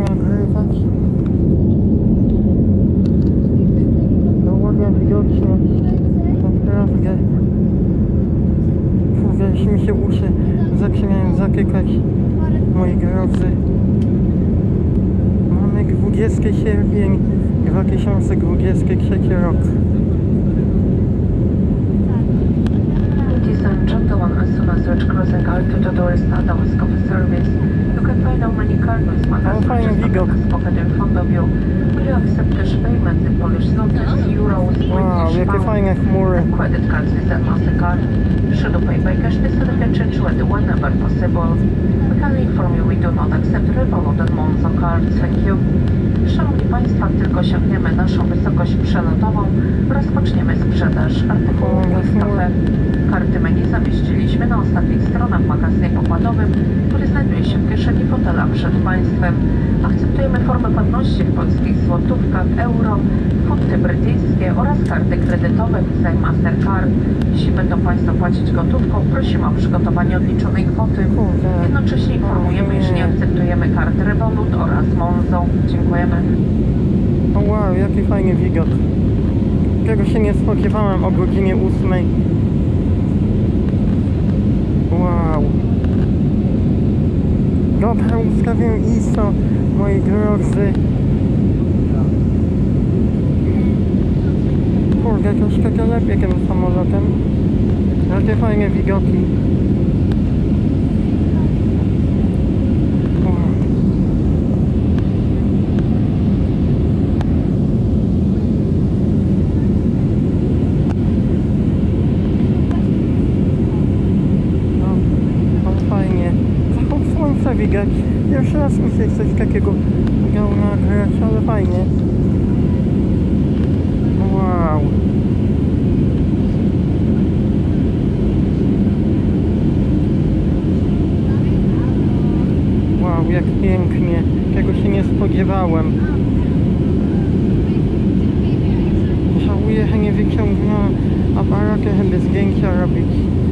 nagrywać. No ładnie widocznie. Naprawdę. Kurde, już mi się uszy zaczynają zatykać, moi drodzy. Mamy 20 sierpień 2023 rok. Ladies and gentlemen, as soon as you're crossing altitude or start our scope service, you can find out many cargoes O, fajny widok. pocket in front of you. Will you accept cash payment in Polish zlotys, euros, Wow, British jakie pounds, fajne chmury. and credit cards with that MasterCard? Should you pay by cash, this will be charged whenever possible. We can inform you we do not accept Revolut and Monzo cards. Thank you. Szanowni Państwo, jak tylko osiągniemy naszą wysokość przelotową, rozpoczniemy sprzedaż artykułów Nescafe. Karty menu zamieściliśmy na ostatnich stronach w magazynie pokładowym, który znajduje się w kieszeni fotela przed Państwem. Akceptujemy formę płatności w polskich złotówkach, euro, funty brytyjskie oraz karty kredytowe Visa i Mastercard. Jeśli będą Państwo płacić gotówką, prosimy o przygotowanie odliczonej kwoty. Jednocześnie informujemy, że nie akceptujemy kart Revolut oraz Monzo. Dziękujemy. O wow, jaki fajny widok. Tego się nie spodziewałem o godzinie 8. Wow. Dobra, ustawię ISO, moi drodzy. Kurde, troszkę lepiej tym samolotem. Jakie fajne widoki. Widać. Pierwszy raz mi się coś takiego udało nagrać, ale fajnie. Wow. Wow, jak pięknie. Tego się nie spodziewałem. Żałuję, że nie wyciągnąłem aparatu, żeby zdjęcia robić.